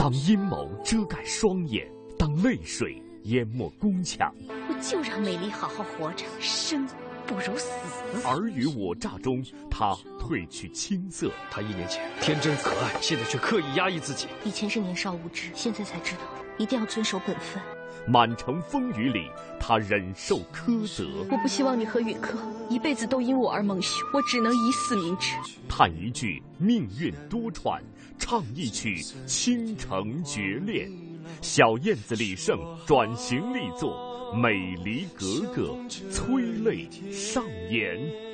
当阴谋遮盖双眼，当泪水淹没宫墙， 我就让美丽好好活着，生不如死。 尔虞我诈中，他褪去青涩。 他1年前天真可爱，现在却刻意压抑自己。 以前是年少无知，现在才知道一定要遵守本分。 满城风雨里，他忍受苛责。 我不希望你和允客一辈子都因我而蒙羞，我只能以死明志。 叹一句命运多舛，唱一曲倾城绝恋。小燕子李晟转型力作，美离格格，催泪上演。